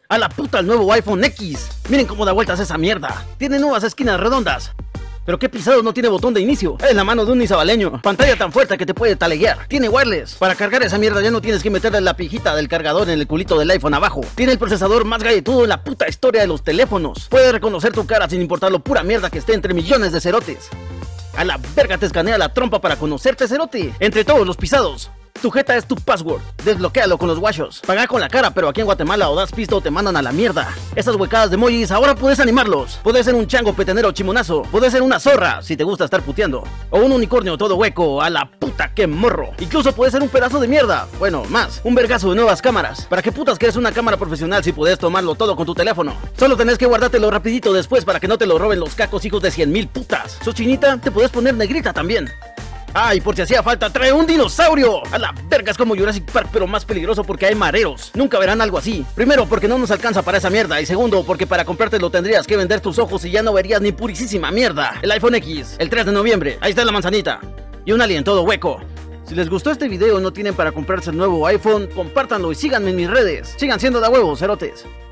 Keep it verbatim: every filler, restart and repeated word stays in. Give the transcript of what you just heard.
A la puta el nuevo iPhone X. Miren cómo da vueltas esa mierda. Tiene nuevas esquinas redondas. Pero qué pisado, no tiene botón de inicio. Es la mano de un izabaleño. Pantalla tan fuerte que te puede taleguear. Tiene wireless. Para cargar esa mierda ya no tienes que meterle la pijita del cargador en el culito del iPhone abajo. Tiene el procesador más galletudo en la puta historia de los teléfonos. Puede reconocer tu cara sin importar lo pura mierda que esté entre millones de cerotes. A la verga te escanea la trompa para conocerte, cerote. Entre todos los pisados. Tu jeta es tu password, desbloquéalo con los guachos. Paga con la cara, pero aquí en Guatemala o das pisto o te mandan a la mierda. Esas huecadas de emojis, ahora puedes animarlos. Puedes ser un chango petenero chimonazo. Puedes ser una zorra, si te gusta estar puteando. O un unicornio todo hueco, a la puta que morro. Incluso puedes ser un pedazo de mierda. Bueno, más, un vergazo de nuevas cámaras. ¿Para qué putas que eres una cámara profesional si puedes tomarlo todo con tu teléfono? Solo tenés que guardártelo rapidito después para que no te lo roben los cacos hijos de cien mil putas. ¿Sos chinita? Te puedes poner negrita también. Ah, y por si hacía falta, trae un dinosaurio. A la verga, es como Jurassic Park, pero más peligroso porque hay mareros. Nunca verán algo así. Primero, porque no nos alcanza para esa mierda. Y segundo, porque para comprártelo tendrías que vender tus ojos y ya no verías ni purisísima mierda. El iPhone X, el tres de noviembre. Ahí está la manzanita. Y un alien todo hueco. Si les gustó este video y no tienen para comprarse el nuevo iPhone, compártanlo y síganme en mis redes. Sigan siendo de huevos, cerotes.